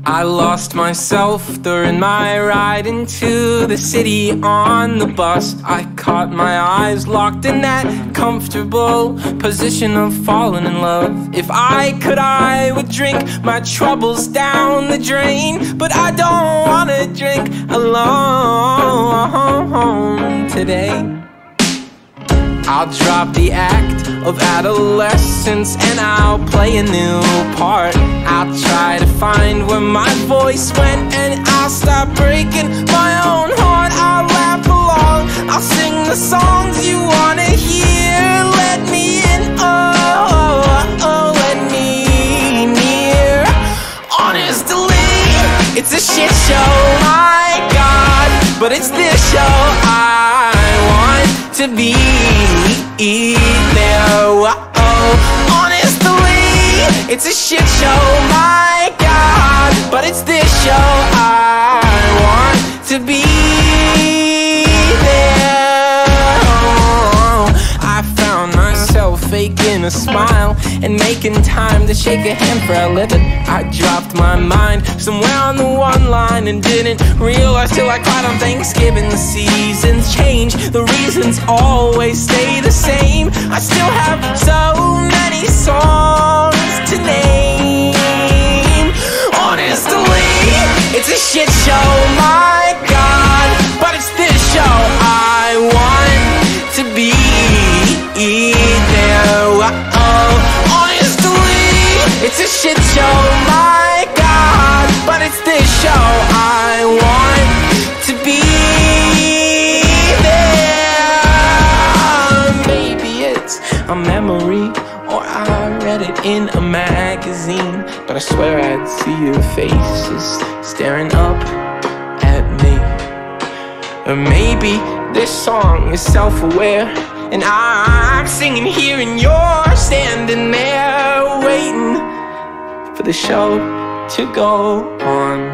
I lost myself during my ride into the city on the bus. I caught my eyes locked in that comfortable position of falling in love. If I could, I would drink my troubles down the drain, but I don't wanna drink alone today. I'll drop the act of adolescence and I'll play a new part. I'll try to find where my voice went and I'll stop breaking my own heart. I'll laugh along, I'll sing the songs you wanna hear. Let me in, oh, oh, oh, let me near. Honestly, it's a shit show, my God, but it's this show I want to be there. Oh, honestly, it's a shit show, my God, but it's this show I want to be there. Oh, I found myself faking a smile and making time to shake a hand for a living. I dropped my mind somewhere on the one line and didn't realize till I cried on Thanksgiving. The seasons change, the reasons always stay the same. I still have so many songs to name. Honestly, it's a shit show, my God, but it's this show I want to be there. Oh, honestly, it's a shit show, my God, but it's this show I want to be there. Maybe it's a memory, or I read it in a magazine, but I swear I'd see your faces staring up at me. Or maybe this song is self-aware, and I'm singing here and you're standing there waiting for the show to go on.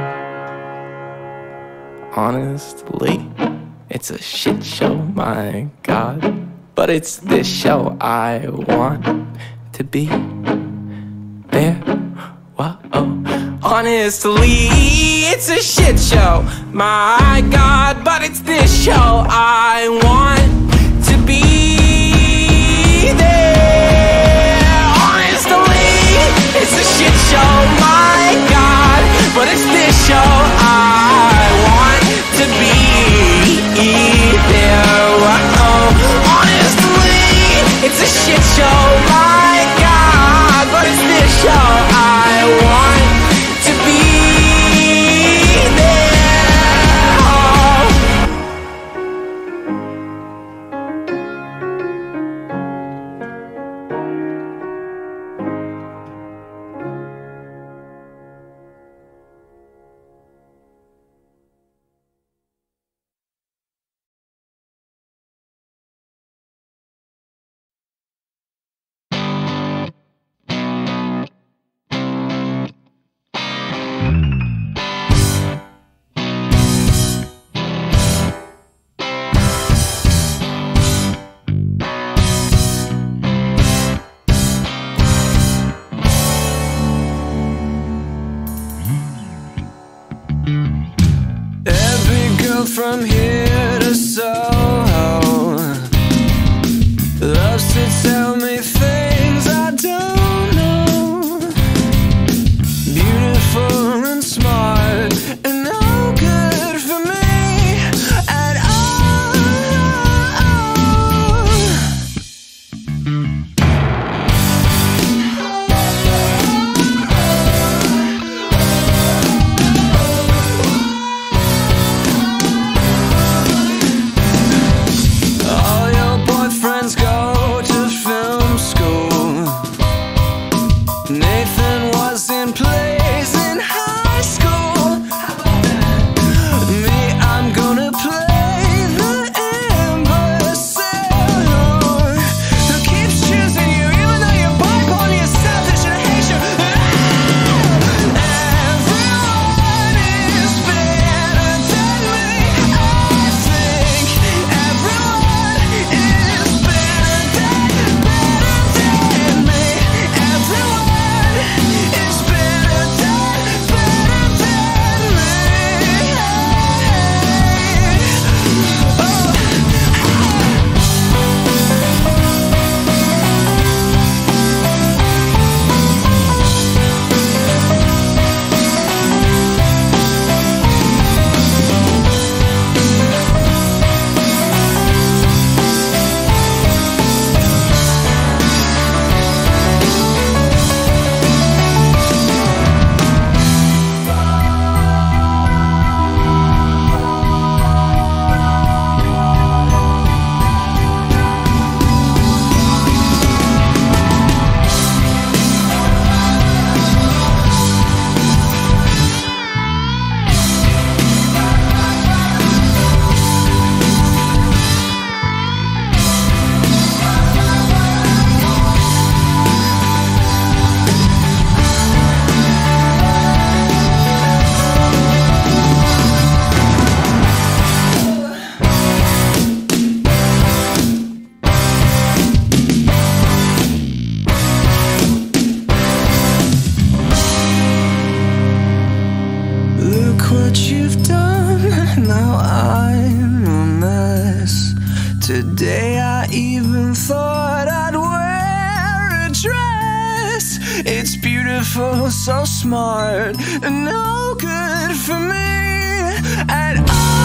Honestly, it's a shit show, my God, but it's this show I want to be there. Whoa. Honestly, it's a shit show, my God, but it's this show I want to be there. Honestly, it's a shit show, my God, but it's this show I want to be there. Honestly, it's a shit show, my God, but it's this show I want to be there. From here to Soho loves to tell me things I don't know. Beautiful and smart and no good for me at all. Yesterday I even thought I'd wear a dress. It's beautiful, so smart, and no good for me at all.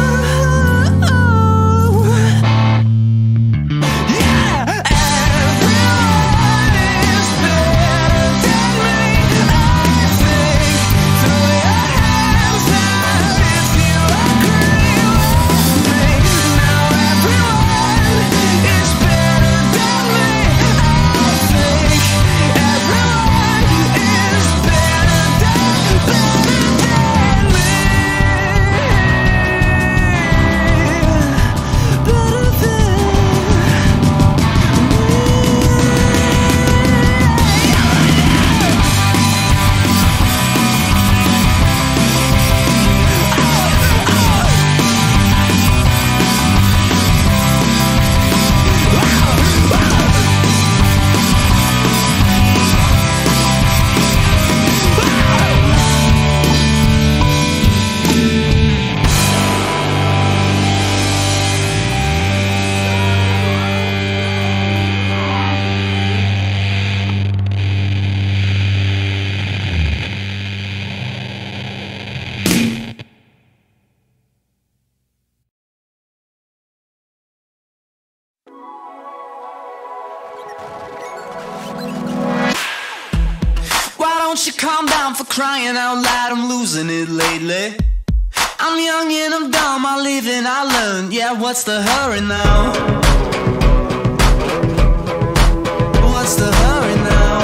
Don't you calm down, for crying out loud, I'm losing it lately. I'm young and I'm dumb, I live and I learn. Yeah, what's the hurry now? What's the hurry now?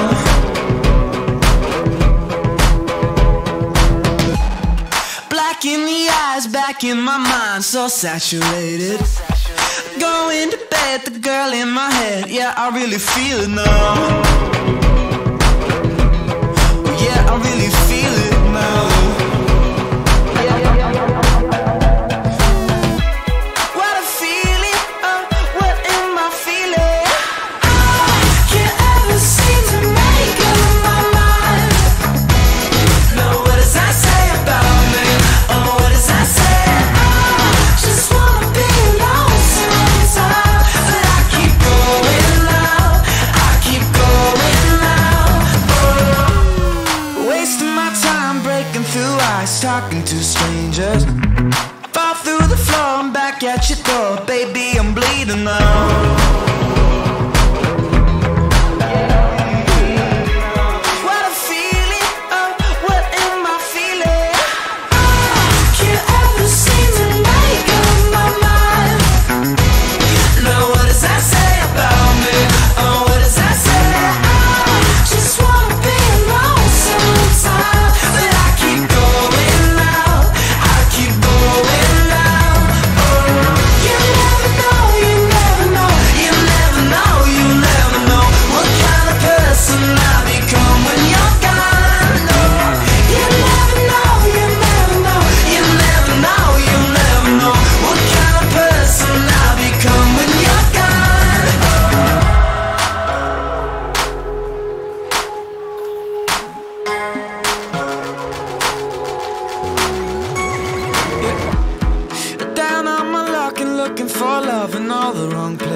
Black in the eyes, back in my mind, so saturated. Going to bed, the girl in my head, yeah, I really feel it now. I really feel it now. What a feeling, what am I feeling? I can't ever seem to make up my mind. No, what does that say about me? Oh, what does that say? I just wanna be alone sometimes, but I keep going now. I keep going now. Wasting my time breaking through ice, talking to strangers. Fall through the floor, I'm back at your door. Baby, I'm bleeding now. What a feeling, what am I feeling? I can't ever seem to make up my mind. No, what does that say about me? Oh, what does that say? I just wanna be alone sometimes, but I keep going now. I keep going now. Oh, you never know, you never know, you never know, you never know what kind of person I become when you're gone. No, you never know, you never know, you never know, you never know what kind of person I become when you're gone. Down on my luck and looking for love in all the wrong places.